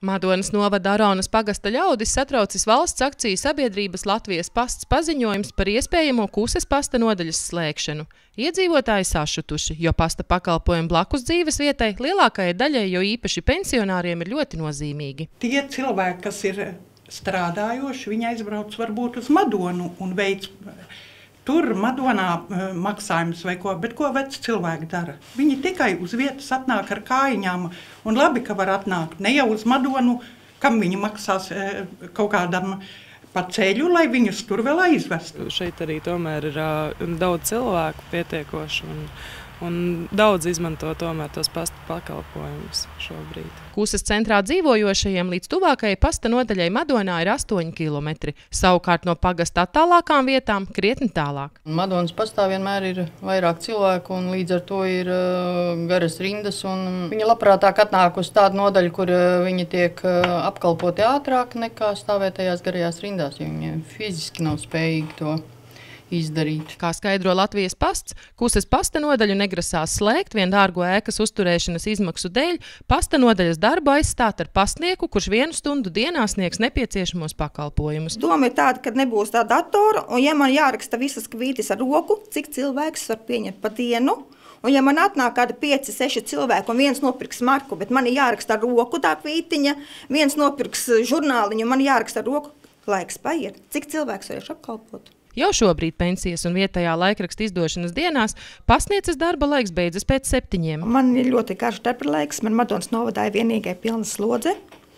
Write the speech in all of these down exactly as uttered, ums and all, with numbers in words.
Madonas novada Aronas pagasta ļaudis satraucis valsts akciju sabiedrības Latvijas pasts paziņojums par iespējamo Kuses pasta nodaļas slēgšanu. Iedzīvotāji sašutuši, jo pasta pakalpojumi blakus dzīves vietai lielākajai daļai, jo īpaši pensionāriem, ir ļoti nozīmīgi. Tie cilvēki, kas ir strādājoši, viņi aizbrauc varbūt uz Madonu un veic tur Madonā maksājumus vai ko, bet ko veci cilvēki dara? Viņi tikai uz vietas atnāk ar kājiņām, un labi, ka var atnākt ne jau uz Madonu, kam viņi maksās kaut kādam pa ceļu, lai viņus tur vēl aizvestu. Šeit arī tomēr ir daudz cilvēku pietiekoši, un, un daudz izmanto tomēr tos pasta pakalpojumus šobrīd. Kuses centrā dzīvojošajiem līdz tuvākajai pasta nodaļai Madonā ir astoņi kilometri, savukārt no pagasta attālākām vietām krietni tālāk. Madonas pastā vienmēr ir vairāk cilvēku, un līdz ar to ir uh, garas rindas, un viņi labprātāk atnāk uz tādu nodaļu, kur uh, viņi tiek uh, apkalpoti ātrāk nekā stāvētajās garajās rindās, jo viņi fiziski nav spējīgi to izdarīt. Kā skaidro Latvijas pasts, Kuses pasta nodaļu negrasās slēgt vien dārgo ēkas uzturēšanas izmaksu dēļ, pasta nodaļas darbu aizstāt ar pastnieku, kurš vienu stundu dienā sniegs nepieciešamos pakalpojumus. Doma ir tāda, ka nebūs tā datora, un ja man jāraksta visas kvītis ar roku, cik cilvēks var pieņemt pa dienu, un ja man atnāk kāda pieci, seši cilvēki, un viens nopirks marku, bet man ir jāraksta ar roku tā kvītiņa, viens nopirks žurnāliņu, man jāraksta ar roku, laiks paiet. Cik cilvēks varēšu apkalpot? Jau šobrīd pensijas un vietējā laikraksta izdošanas dienās pastnieces darba laiks beidzas pēc septiņiem. Man ir ļoti karš darba laiks, man Madonas novadā ir vienīgai pilna slodze.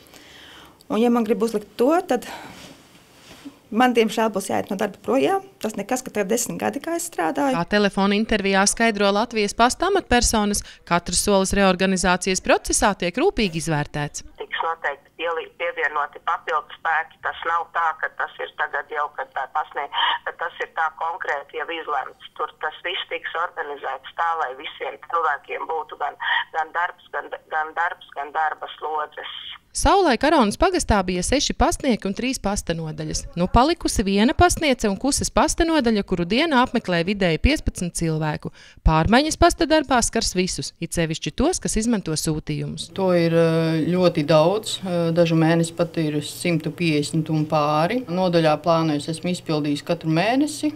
Un ja man grib uzlikt to, tad man diemžēl būs jāiet no darba projām. Tas nekas, ka tagad desmit gadi, kā es strādāju. Kā telefona intervijā skaidro Latvijas pasta amatpersonas, katrs solis reorganizācijas procesā tiek rūpīgi izvērtēts. Tiks noteikti pievienoti papildu spēki. Tas nav tā, ka tas ir tagad jau, kad tā pasniedz, bet tas ir tā konkrēti jau izlemts. Tur tas viss tiks organizēts tā, lai visiem cilvēkiem būtu gan, gan darbs, gan, gan darbs, gan darba slodzes. Savulaik Aronas pagastā bija seši pastnieki un trīs pasta nodaļas. Nu palikusi viena pastniece un Kuses pasta nodaļa, kuru dienā apmeklē vidēji piecpadsmit cilvēku. Pārmaiņas pasta darbā skars visus, it sevišķi tos, kas izmanto sūtījumus. To ir ļoti daudz, dažu mēnesi pat ir simt piecdesmit un pāri. Nodaļā plānojas esmu izpildījis katru mēnesi.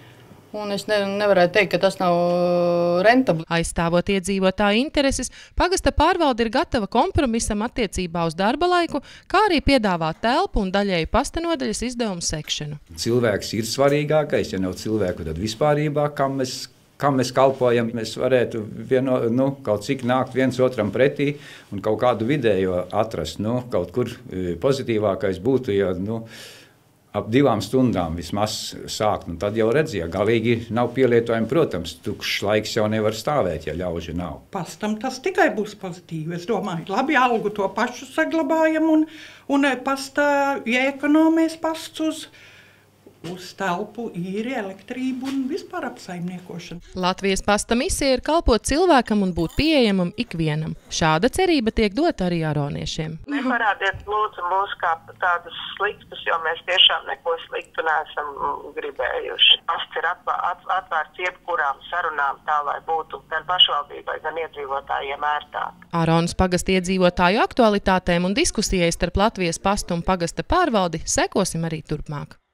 Un es ne, nevarētu teikt, ka tas nav rentabli. Aizstāvot iedzīvotāju intereses, pagasta pārvalde ir gatava kompromisam attiecībā uz darba laiku, kā arī piedāvāt telpu un daļēju pasta nodaļas izdevumu sekšanu. Cilvēks ir svarīgākais, ja nav cilvēku, tad vispārībā, kam mēs, kam mēs kalpojam, mēs varētu vieno, nu, kaut cik nākt viens otram pretī un kaut kādu vidējo atrast. Nu, kaut kur pozitīvākais būtu, ja nu, ap divām stundām vismaz sākt, un tad jau redz, ja galīgi nav pielietojumi, protams, tukšs laiks jau nevar stāvēt, ja ļauži nav. Pastam tas tikai būs pozitīvi, es domāju. Labi, algu to pašu saglabājam, un, un pastā ieekonomēs pasts uz, uz telpu, īri, elektrību un vispār apsaimniekošanu. Latvijas pasta misija ir kalpot cilvēkam un būt pieejamam ikvienam. Šāda cerība tiek dota arī aroniešiem. Neparādiet lūdzu mūs kā tādus sliktus, jo mēs tiešām neko sliktu neesam gribējuši. Pasts ir atvērts jebkurām sarunām tā, lai būtu gan pašvaldībai, gan iedzīvotājiem ērtāk. Aronas pagasta iedzīvotāju aktualitātēm un diskusijai starp Latvijas pastu un pagasta pārvaldi sekosim arī turpmāk.